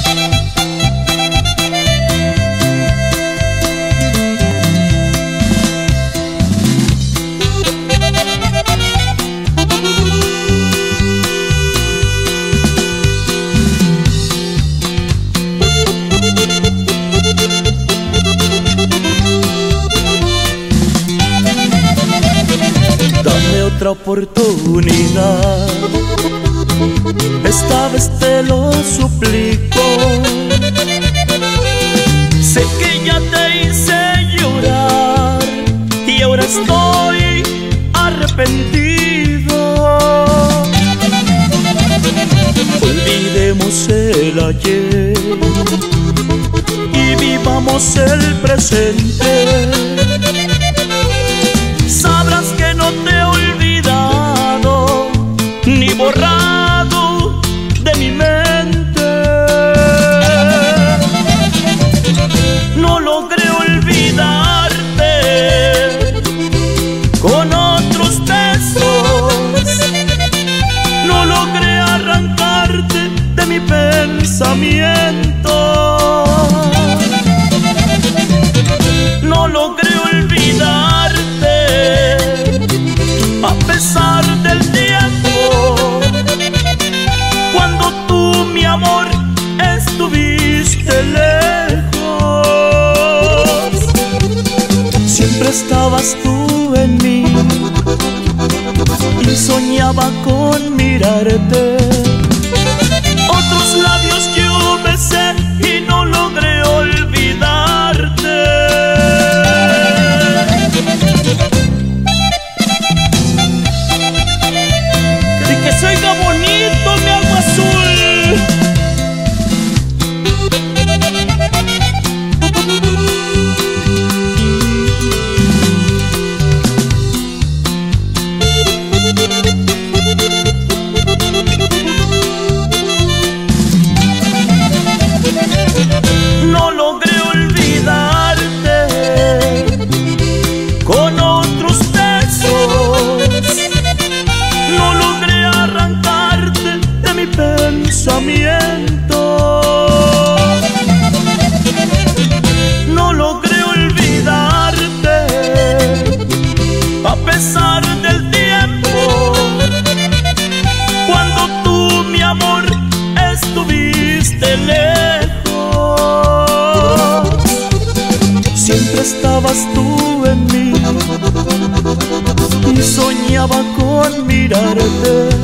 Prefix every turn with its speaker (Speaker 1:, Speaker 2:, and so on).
Speaker 1: Otra oportunidad, esta vez te lo suplico. Sé que ya te hice llorar y ahora estoy arrepentido. Olvidemos el ayer y vivamos el presente. Sabrás que no te he olvidado ni borrado de mi mente. No logré olvidarte con otros besos. No logré arrancarte de mi pensamiento. No logré olvidarte a pesar del tiempo, cuando tú, mi amor, estuviste lejos. Siempre estabas tú en mí y soñaba con mirarte. Otros labios yo besé y no logré olvidarte. Que se oiga bonito mi agua azul. No logré olvidarte con otros besos. No logré arrancarte de mi pensamiento. No logré olvidarte a pesar del tiempo, cuando tú, mi amor, estuviste lejos. Siempre estabas tú en mí y soñaba con mirarte.